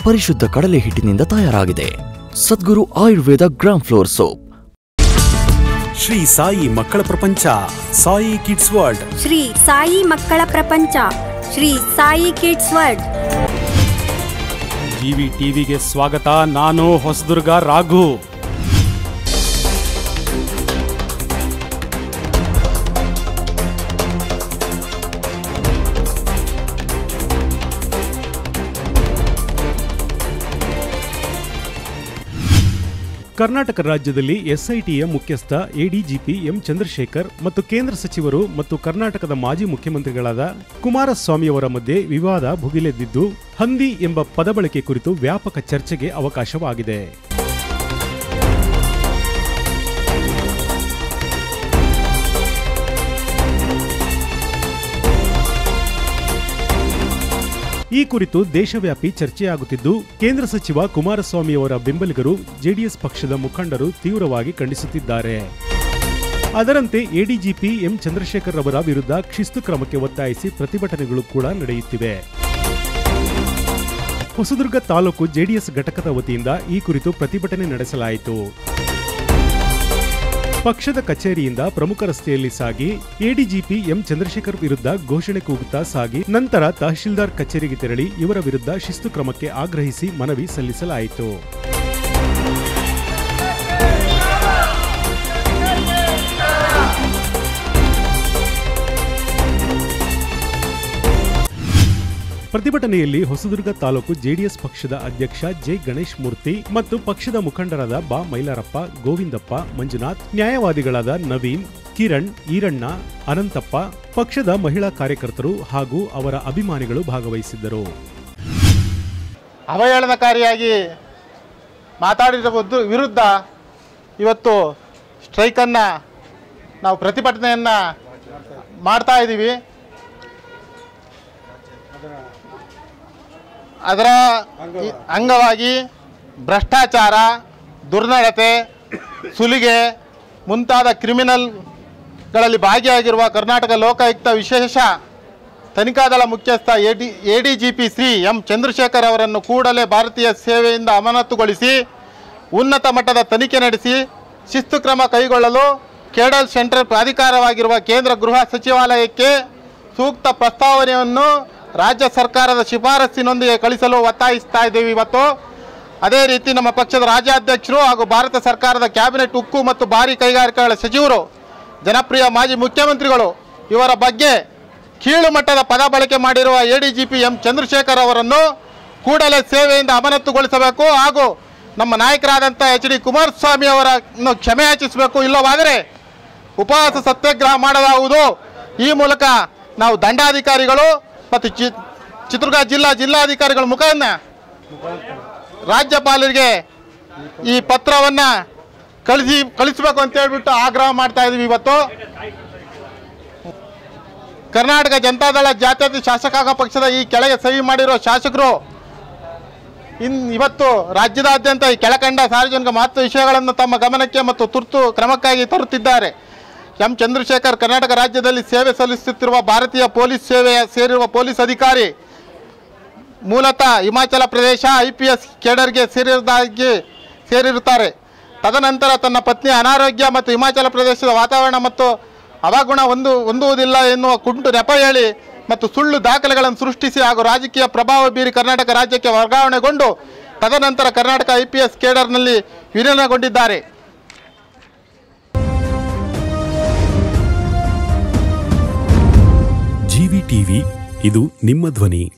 ಪರಿಶುದ್ಧ ಕಡಲೆ ಹಿಟ್ಟಿನಿಂದ ತಯಾರಾಗಿದೆ. Sadguru Ayurveda gram flour soap. Shri Sai ಮಕ್ಕಳ ಪ್ರಪಂಚ, ಸಾಯಿ ಕಿಡ್ಸ್ ವರ್ಲ್ಡ್. ಶ್ರೀ ಸಾಯಿ ಮಕ್ಕಳ ಪ್ರಪಂಚ, Shri Sai kids world. GV ಟಿವಿಗೆ ಸ್ವಾಗತ. ನಾನು ಹೊಸದುರ್ಗ ರಾಘು. ಕರ್ನಾಟಕ ರಾಜ್ಯದಲ್ಲಿ ಎಸ್ಐಟಿಯ ಮುಖ್ಯಸ್ಥ ಎಡಿಜಿಪಿ ಎಂ ಚಂದ್ರಶೇಖರ್ ಮತ್ತು ಕೇಂದ್ರ ಸಚಿವರು ಮತ್ತು ಕರ್ನಾಟಕದ ಮಾಜಿ ಮುಖ್ಯಮಂತ್ರಿಗಳಾದ ಕುಮಾರಸ್ವಾಮಿಯವರ ಮಧ್ಯೆ ವಿವಾದ ಭುಗಿಲೆದ್ದಿದ್ದು, ಹಂದಿ ಎಂಬ ಪದಬಳಕೆ ಕುರಿತು ವ್ಯಾಪಕ ಚರ್ಚೆಗೆ ಅವಕಾಶವಾಗಿದೆ. ಈ ಕುರಿತು ದೇಶವ್ಯಾಪಿ ಚರ್ಚೆಯಾಗುತ್ತಿದ್ದು, ಕೇಂದ್ರ ಸಚಿವ ಕುಮಾರಸ್ವಾಮಿಯವರ ಬೆಂಬಲಿಗರು ಜೆಡಿಎಸ್ ಪಕ್ಷದ ಮುಖಂಡರು ತೀವ್ರವಾಗಿ ಖಂಡಿಸುತ್ತಿದ್ದಾರೆ. ಅದರಂತೆ ಎಡಿಜಿಪಿ ಎಂ ಚಂದ್ರಶೇಖರ್ ಅವರ ವಿರುದ್ಧ ಶಿಸ್ತು ಕ್ರಮಕ್ಕೆ ಒತ್ತಾಯಿಸಿ ಪ್ರತಿಭಟನೆಗಳು ಕೂಡ ನಡೆಯುತ್ತಿವೆ. ಹೊಸದುರ್ಗ ತಾಲೂಕು ಜೆಡಿಎಸ್ ಘಟಕದ ವತಿಯಿಂದ ಈ ಕುರಿತು ಪ್ರತಿಭಟನೆ ನಡೆಸಲಾಯಿತು. ಪಕ್ಷದ ಕಚೇರಿಯಿಂದ ಪ್ರಮುಖ ರಸ್ತೆಯಲ್ಲಿ ಸಾಗಿ ಎಡಿಜಿಪಿ ಎಂ ಚಂದ್ರಶೇಖರ್ ವಿರುದ್ಧ ಘೋಷಣೆ ಕೂಗುತ್ತಾ ಸಾಗಿ ನಂತರ ತಹಶೀಲ್ದಾರ್ ಕಚೇರಿಗೆ ತೆರಳಿ ಇವರ ವಿರುದ್ಧ ಶಿಸ್ತು ಕ್ರಮಕ್ಕೆ ಆಗ್ರಹಿಸಿ ಮನವಿ ಸಲ್ಲಿಸಲಾಯಿತು. ಪ್ರತಿಭಟನೆಯಲ್ಲಿ ಹೊಸದುರ್ಗ ತಾಲೂಕು ಜೆಡಿಎಸ್ ಪಕ್ಷದ ಅಧ್ಯಕ್ಷ ಜೆ ಗಣೇಶ್ ಮೂರ್ತಿ ಮತ್ತು ಪಕ್ಷದ ಮುಖಂಡರಾದ ಬಾ ಮೈಲಾರಪ್ಪ, ಗೋವಿಂದಪ್ಪ, ಮಂಜುನಾಥ್, ನ್ಯಾಯವಾದಿಗಳಾದ ನವೀನ್, ಕಿರಣ್, ಈರಣ್ಣ, ಅನಂತಪ್ಪ, ಪಕ್ಷದ ಮಹಿಳಾ ಕಾರ್ಯಕರ್ತರು ಹಾಗೂ ಅವರ ಅಭಿಮಾನಿಗಳು ಭಾಗವಹಿಸಿದ್ದರು. ಅವಹೇಳನಕಾರಿಯಾಗಿ ಮಾತಾಡಿದ ವಿರುದ್ಧ ಇವತ್ತು ಸ್ಟ್ರೈಕನ್ನು ನಾವು ಪ್ರತಿಭಟನೆಯನ್ನು ಮಾಡ್ತಾ ಇದ್ದೀವಿ. ಅದರ ಅಂಗವಾಗಿ ಭ್ರಷ್ಟಾಚಾರ, ದುರ್ನಡತೆ, ಸುಲಿಗೆ ಮುಂತಾದ ಕ್ರಿಮಿನಲ್ಗಳಲ್ಲಿ ಭಾಗಿಯಾಗಿರುವ ಕರ್ನಾಟಕ ಲೋಕಾಯುಕ್ತ ವಿಶೇಷ ತನಿಖಾ ದಳ ಮುಖ್ಯಸ್ಥ ಎಡಿಜಿಪಿ ಶ್ರೀ ಎಂ ಚಂದ್ರಶೇಖರ್ ಅವರನ್ನು ಕೂಡಲೇ ಭಾರತೀಯ ಸೇವೆಯಿಂದ ಅಮಾನತುಗೊಳಿಸಿ ಉನ್ನತ ಮಟ್ಟದ ತನಿಖೆ ನಡೆಸಿ ಶಿಸ್ತು ಕ್ರಮ ಕೈಗೊಳ್ಳಲು ಕೇಡಲ್ ಸೆಂಟರ್ ಪ್ರಾಧಿಕಾರವಾಗಿರುವ ಕೇಂದ್ರ ಗೃಹ ಸಚಿವಾಲಯಕ್ಕೆ ಸೂಕ್ತ ಪ್ರಸ್ತಾವನೆಯನ್ನು ರಾಜ್ಯ ಸರ್ಕಾರದ ಶಿಫಾರಸ್ಸಿನೊಂದಿಗೆ ಕಳಿಸಲು ಒತ್ತಾಯಿಸ್ತಾ ಇದ್ದೇವೆ ಇವತ್ತು. ಅದೇ ರೀತಿ ನಮ್ಮ ಪಕ್ಷದ ರಾಜ್ಯಾಧ್ಯಕ್ಷರು ಹಾಗೂ ಭಾರತ ಸರ್ಕಾರದ ಕ್ಯಾಬಿನೆಟ್ ಉಕ್ಕು ಮತ್ತು ಭಾರೀ ಕೈಗಾರಿಕೆಗಳ ಸಚಿವರು, ಜನಪ್ರಿಯ ಮಾಜಿ ಮುಖ್ಯಮಂತ್ರಿಗಳು ಇವರ ಬಗ್ಗೆ ಕೀಳು ಮಟ್ಟದ ಪದ ಬಳಕೆ ಮಾಡಿರುವ ಎಡಿಜಿಪಿ ಎಂ ಚಂದ್ರಶೇಖರ್ ಅವರನ್ನು ಕೂಡಲೇ ಸೇವೆಯಿಂದ ಅಮಾನತುಗೊಳಿಸಬೇಕು ಹಾಗೂ ನಮ್ಮ ನಾಯಕರಾದಂಥ ಎಚ್.ಡಿ. ಕುಮಾರಸ್ವಾಮಿ ಅವರನ್ನು ಕ್ಷಮೆಯಾಚಿಸಬೇಕು. ಇಲ್ಲವಾದರೆ ಉಪವಾಸ ಸತ್ಯಾಗ್ರಹ ಮಾಡಲಾಗುವುದು. ಈ ಮೂಲಕ ನಾವು ದಂಡಾಧಿಕಾರಿಗಳು ಮತ್ತು ಚಿತ್ರದುರ್ಗ ಜಿಲ್ಲಾಧಿಕಾರಿಗಳ ಮುಖಾಂತರ ರಾಜ್ಯಪಾಲರಿಗೆ ಈ ಪತ್ರವನ್ನು ಕಳಿಸಬೇಕು ಅಂತ ಹೇಳ್ಬಿಟ್ಟು ಆಗ್ರಹ ಮಾಡ್ತಾ ಇದ್ದೀವಿ. ಇವತ್ತು ಕರ್ನಾಟಕ ಜನತಾದಳ ಜಾತ್ಯತೀತ ಶಾಸಕಾಂಗ ಪಕ್ಷದ ಈ ಕೆಳಗೆ ಸಹಿ ಮಾಡಿರೋ ಶಾಸಕರು ಇವತ್ತು ರಾಜ್ಯದಾದ್ಯಂತ ಈ ಕೆಳಕಂಡ ಸಾರ್ವಜನಿಕ ಮಹತ್ವ ವಿಷಯಗಳನ್ನು ತಮ್ಮ ಗಮನಕ್ಕೆ ಮತ್ತು ತುರ್ತು ಕ್ರಮಕ್ಕಾಗಿ ತರುತ್ತಿದ್ದಾರೆ. ಎಂ ಚಂದ್ರಶೇಖರ್ ಕರ್ನಾಟಕ ರಾಜ್ಯದಲ್ಲಿ ಸೇವೆ ಸಲ್ಲಿಸುತ್ತಿರುವ ಭಾರತೀಯ ಪೊಲೀಸ್ ಸೇವೆಯ ಸೇರಿರುವ ಪೊಲೀಸ್ ಅಧಿಕಾರಿ. ಮೂಲತಃ ಹಿಮಾಚಲ ಪ್ರದೇಶ IPS ಕೇಡರ್ಗೆ ಸೇರಿರುತ್ತಾರೆ. ತದನಂತರ ತನ್ನ ಪತ್ನಿ ಅನಾರೋಗ್ಯ ಮತ್ತು ಹಿಮಾಚಲ ಪ್ರದೇಶದ ವಾತಾವರಣ ಮತ್ತು ಅವಗುಣ ಹೊಂದುವುದಿಲ್ಲ ಎನ್ನುವ ಕುಂಟು ನೆಪ ಹೇಳಿ ಮತ್ತು ಸುಳ್ಳು ದಾಖಲೆಗಳನ್ನು ಸೃಷ್ಟಿಸಿ ಹಾಗೂ ರಾಜಕೀಯ ಪ್ರಭಾವ ಬೀರಿ ಕರ್ನಾಟಕ ರಾಜ್ಯಕ್ಕೆ ವರ್ಗಾವಣೆಗೊಂಡು ತದನಂತರ ಕರ್ನಾಟಕ IPS ಕೇಡರ್ನಲ್ಲಿ ವಿಲೀನಗೊಂಡಿದ್ದಾರೆ. ಜಿವಿ ಟಿವಿ, ಇದು ನಿಮ್ಮ ಧ್ವನಿ.